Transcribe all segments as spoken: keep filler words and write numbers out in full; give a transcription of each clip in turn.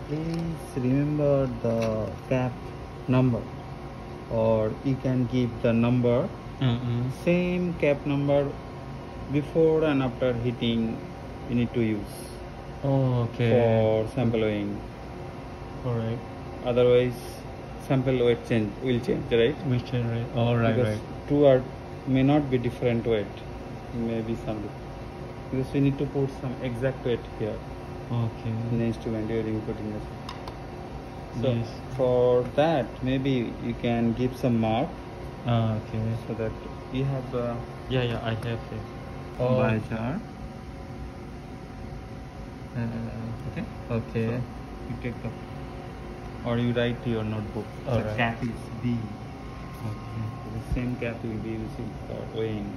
Please remember the cap number, or you can give the number, Mm-mm. same cap number before and after hitting you need to use Oh, okay. for sample weighing. Alright. Otherwise sample weight change will change, right? Which right? Oh, right, Because right. two are may not be different weight, maybe some, because we need to put some exact weight here Okay. in the instrument during putting this. So Yes. for that maybe you can give some mark Ah, okay. so that you have a Yeah, yeah, I have it. bar chart. Uh, Okay. okay. So you take the, or you write to your notebook. The Alright. cap is B. Okay. The same cap you will be using for weighing.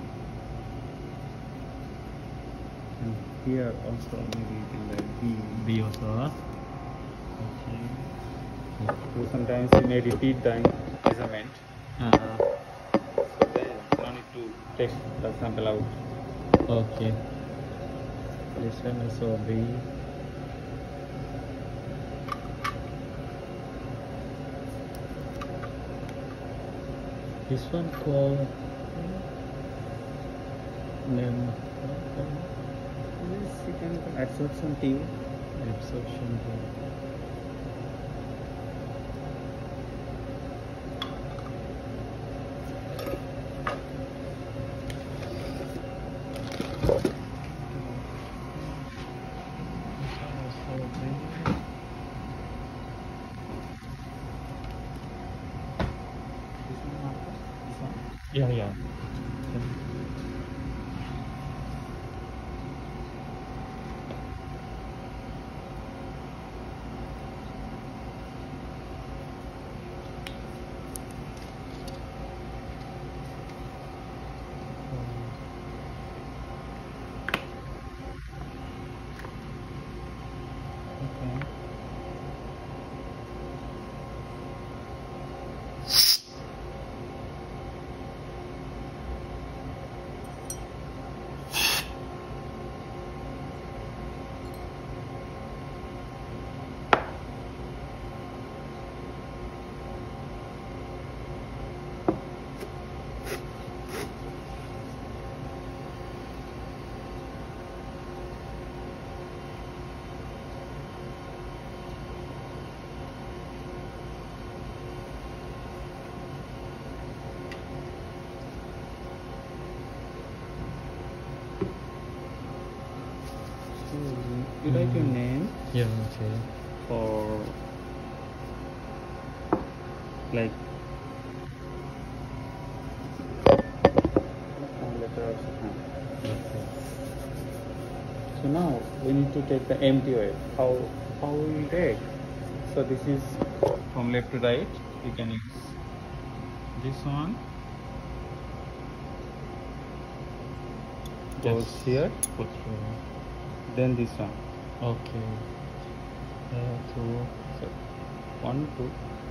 And here also maybe you can write B. B also. Huh? Okay. So sometimes you may repeat the measurement. Uh, So then you don't need to take the sample out. okay. This one also B. This one called name Yes, you can absorption tube. absorption. This one marker. This one. Yeah, yeah. Okay. So you write your Mm. name Yeah, okay. for like one letter or something. Okay. So now we need to take the empty weight. How how we will take? So this is from left to right. You can use this one. Goes Just here. put through. Then this one. Okay. Uh, two. So one, two.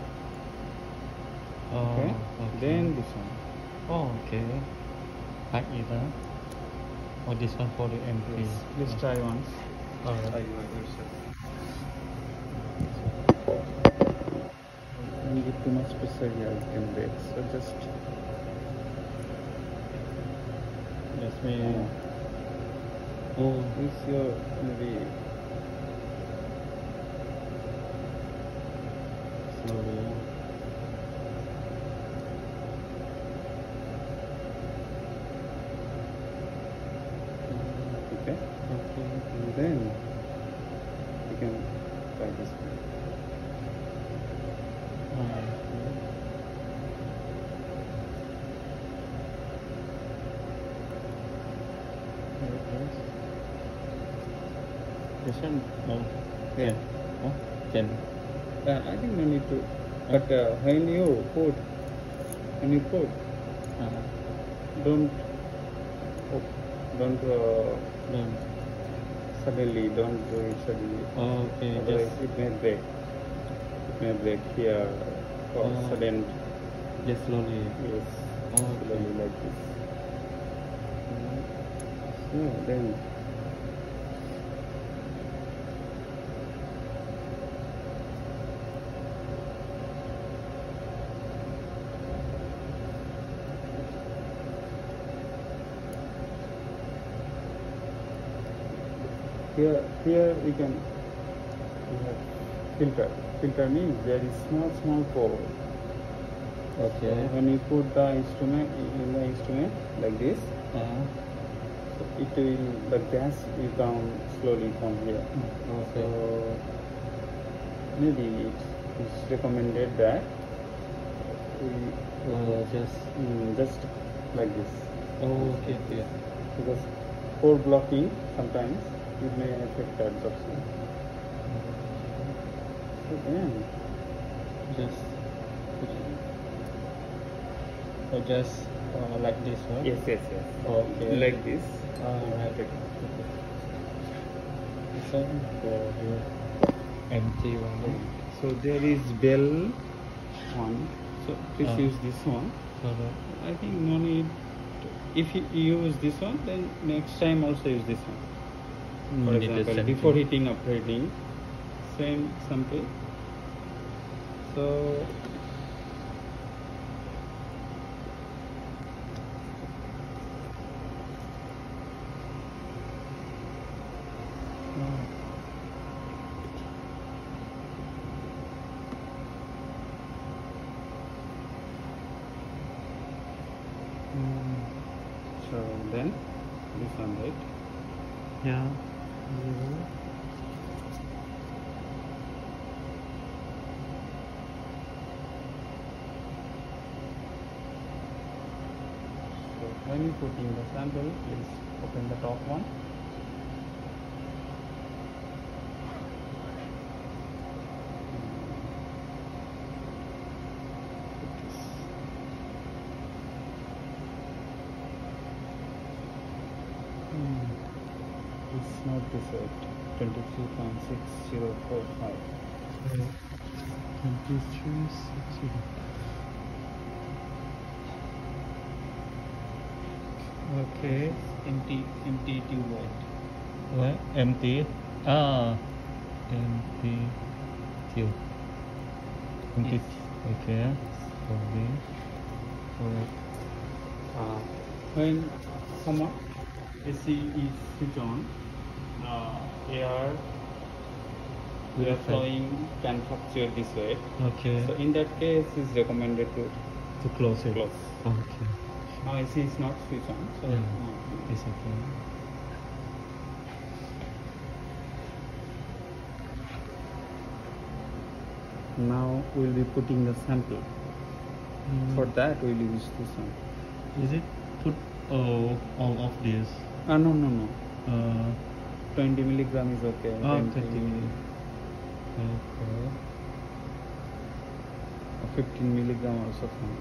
Oh, Okay. okay. Then this one. Oh, okay. Like either. Or this one for the empty. Yes. Please try once. Alright. Try your- yourself. When you give too much pressure here, you can break. So just Let me. oh, this your maybe slowly. Okay. Okay. And then you can try this one. Okay. This one? No. Yeah. Oh, ten. Uh, I think no need to. But uh, when you put, when you put, Uh, don't, oh, don't uh, done. suddenly. Don't do it suddenly. Okay, Otherwise, just, it may break. It may break here for Oh. sudden. just slowly. Yes. Okay. Slowly like this. So then here here we can we have filter. Filter means there is small small pore. Okay. So when you put the instrument in the instrument like this, Uh, so it will the gas will come slowly from here. okay. So maybe it's, it's recommended that we Uh, just. mm, just like this, Oh, okay, okay. because pore blocking sometimes it may affect the absorption. So then Just. Or just uh, like this one. yes yes yes Okay. like this. Alright. Take it. This one for the empty one. So there is bell one. So please Ah. use this one. Alright. I think no need. If you use this one, then next time also use this one. For Need the example, same before thing. heating, after heating, same sample. So Mm, so then this one, right? Yeah. So when you put in the sample, please open the top one. Hmm. It's not this right. twenty-three point six zero four five. Twenty-three sixty. Okay. Empty, empty tube light. What? Empty. Ah. Empty. Tube. Empty. Yes. Okay. Sorry. Alright. Uh, when summer A C is switched on, uh, air Will air affect. flowing can fluctuate this way. Okay. So in that case, it's recommended to to close it. close. Okay. Now A C is not switched on, so Yeah. uh, It's okay. now we'll be putting the sample. Mm. For that, we'll use this one. Is it put all all of this? Ah, no, no, no. Uh, twenty milligram is okay. oh, twenty, twenty. Okay. or fifteen milligram also fine.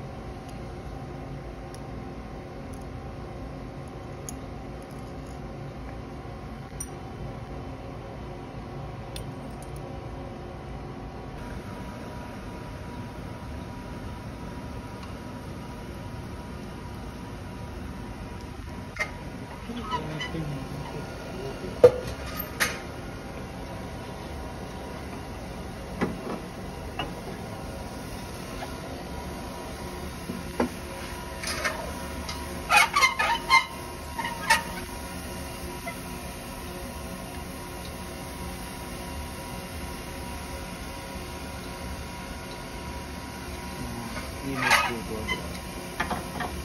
We need to go there.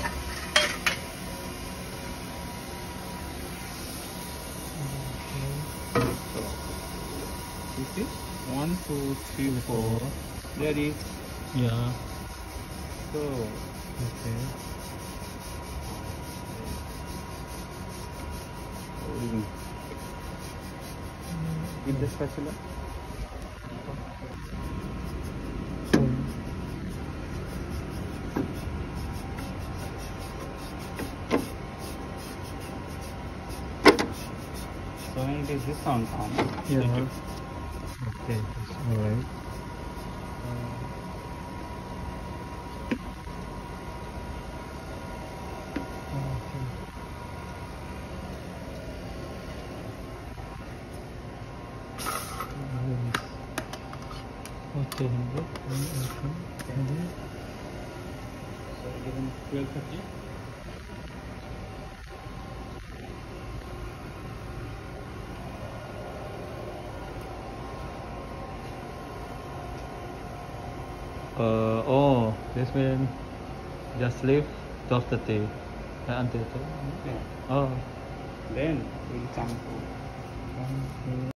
So you see, one, two, three, four. There is Yeah. so Okay. um, with the spatula. So when it is this sound comes, Yeah. take it. Okay. That's all right. Okay. Okay. Hundred. Okay. So given twelve thirty. Uh, oh, this means just leave twelve thirty uh, until two. Yeah. Oh. Then we'll come to one, two,